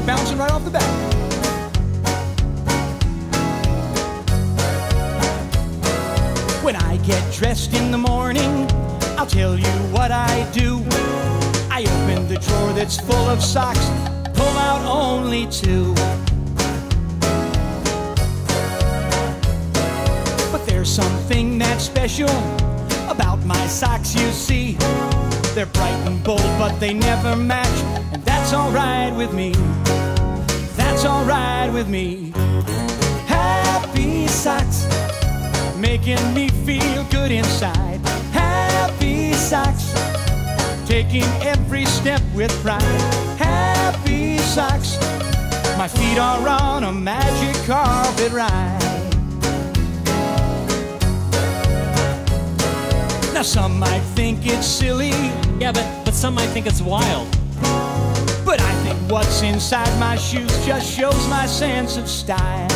bouncing right off the bat. When I get dressed in the morning, I'll tell you what I do. I open the drawer that's full of socks, pull out only 2. But there's something that's special about my socks, you see. They're bright and bold, but they never match, and that's alright with me. That's alright with me. Happy socks, making me feel good inside. Happy socks, taking every step with pride. Happy socks, my feet are on a magic carpet ride. Now some might think it's silly. Yeah, but some might think it's wild. But I think what's inside my shoes just shows my sense of style.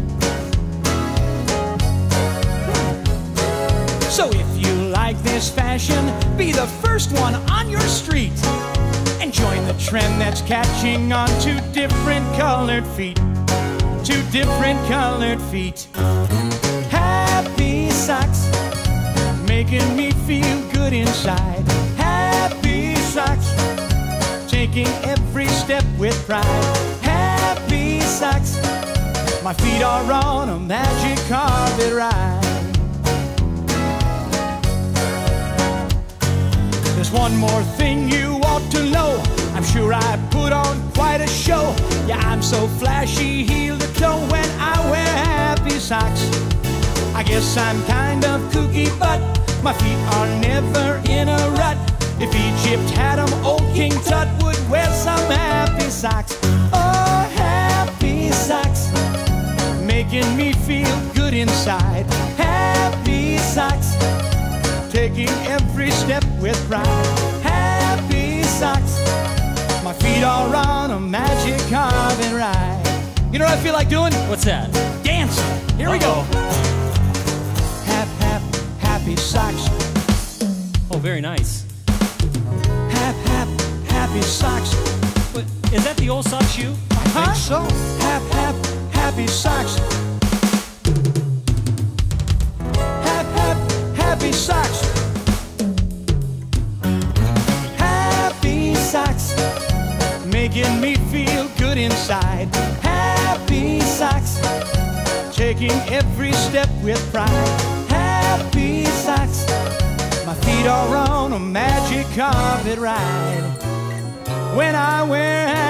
So if you like this fashion, be the first one on your street and join the trend that's catching on to different colored feet. To different colored feet. Happy socks, making me feel good inside. Happy socks, taking every step with pride. Happy socks, my feet are on a magic carpet ride. There's one more thing you ought to know. I'm sure I put on quite a show. Yeah, I'm so flashy heel to toe when I wear happy socks. I guess I'm kind of kooky, but my feet are never in a rut. If Egypt had 'em, old King Tut would wear some happy socks. Oh, happy socks, making me feel good inside. Happy socks, taking every step with pride. Happy socks, my feet are on a magic carpet ride. You know what I feel like doing? What's that? Dancing. Here we go. Happy socks. Oh, very nice. Happy socks. But is that the old sock shoe? I think so. Happy socks. Happy socks. Happy socks, making me feel good inside. Happy socks, taking every step with pride. Happy socks, my feet are on a magic carpet ride. When I wear